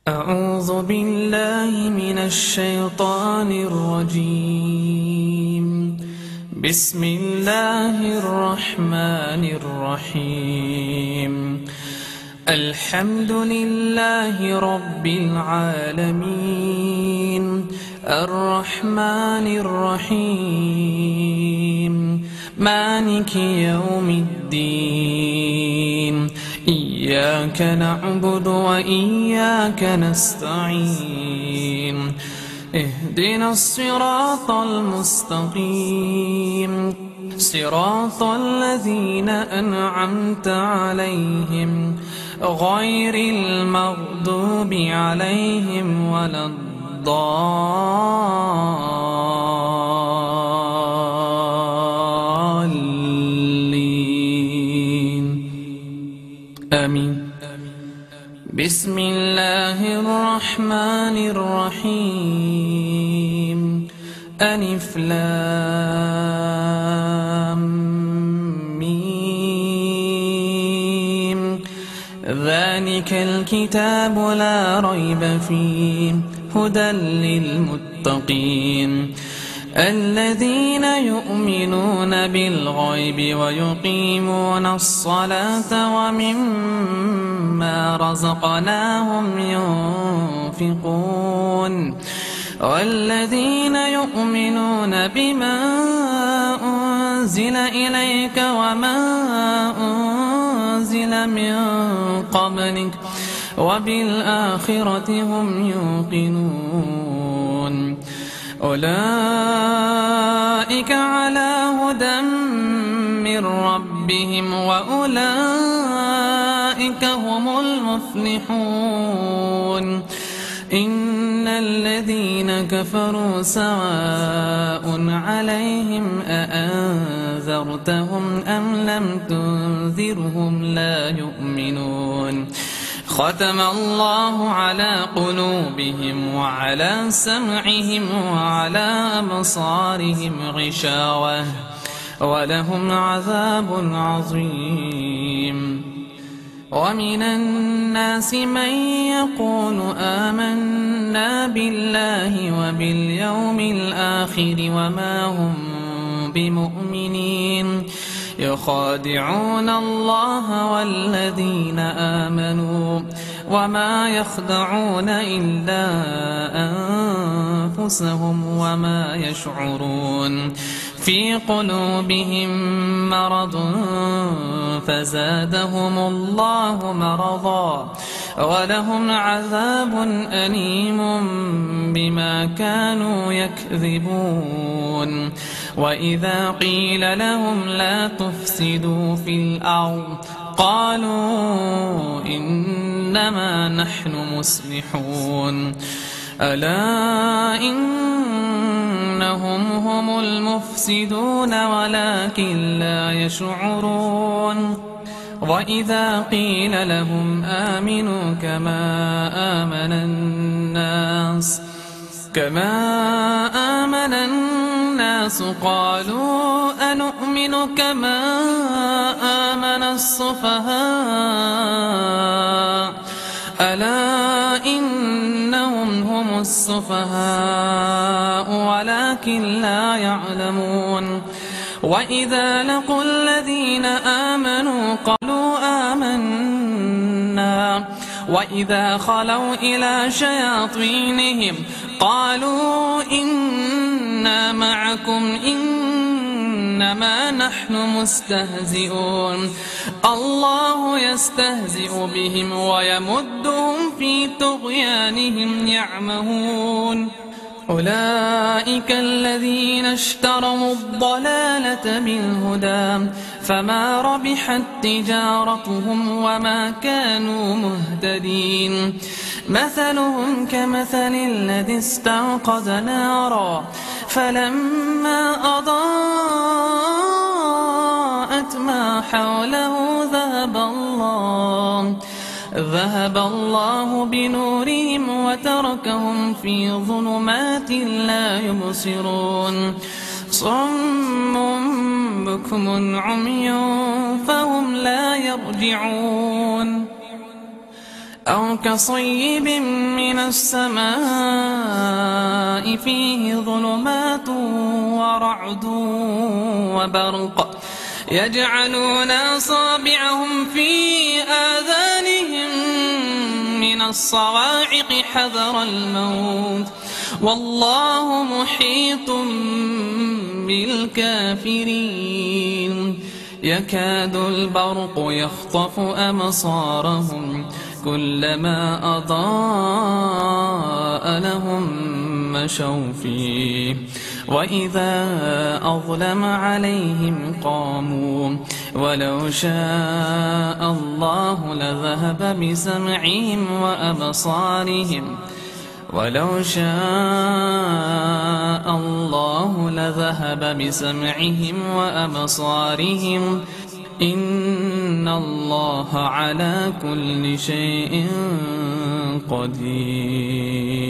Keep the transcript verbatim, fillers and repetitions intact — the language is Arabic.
أعوذ بالله من الشيطان الرجيم. بسم الله الرحمن الرحيم. الحمد لله رب العالمين، الرحمن الرحيم، مالك يوم الدين. إياك نعبد وإياك نستعين. اهدنا الصراط المستقيم، صراط الذين أنعمت عليهم غير المغضوب عليهم ولا الضالين. آمين. بسم الله الرحمن الرحيم. ألف لام ميم. ذلك الكتاب لا ريب فيه هدى للمتقين الذين يؤمنون بالغيب ويقيمون الصلاة ومما رزقناهم ينفقون والذين يؤمنون بما أنزل إليك وما أنزل من قبلك وبالآخرة هم يوقنون. أولئك على هدى من ربهم وأولئك هم المفلحون. إن الذين كفروا سواء عليهم أأنذرتهم أم لم تنذرهم لا يؤمنون. ختم الله على قلوبهم وعلى سمعهم وعلى أبصارهم غشاوة ولهم عذاب عظيم. ومن الناس من يقول آمنا بالله وباليوم الآخر وما هم بمؤمنين يخادعون الله والذين آمنوا وما يخدعون إلا أنفسهم وما يشعرون. في قلوبهم مرض فزادهم الله مرضا ولهم عذاب أليم بما كانوا يكذبون. وإذا قيل لهم لا تفسدوا في الأرض قالوا إنما نحن مصلحون. ألا إنهم هم المفسدون ولكن لا يشعرون. وإذا قيل لهم آمنوا كما آمن الناس كما آمن الناس قالوا أنؤمن كما آمن السفهاء. ألا إنهم هم السفهاء ولكن لا يعلمون. وإذا لقوا الذين آمنوا قالوا آمنا وإذا خلوا إلى شياطينهم قالوا إنا معكم إنما نحن مستهزئون. الله يستهزئ بهم ويمدهم في طغيانهم يعمهون. أولئك الذين اشتروا الضلالة بالهدى فما ربحت تجارتهم وما كانوا مهتدين. مثلهم كمثل الذي استوقد نارا فلما أضاءت ما حوله ذهب الله ذهب الله بنورهم وتركهم في ظلمات لا يبصرون. صم بكم عمي فهم لا يرجعون. أو كصيب من السماء فيه ظلمات ورعد وبرق يجعلون أصابعهم في آذانهم من الصواعق حذر الموت والله محيط بالكافرين يكاد البرق يخطف أبصارهم كلما أضاء لهم مشوا فيه وإذا أظلم عليهم قاموا ولو شاء الله لذهب بسمعهم وأبصارهم ولو شاء الله لذهب بسمعهم وأبصارهم إن الله على كل شيء قدير.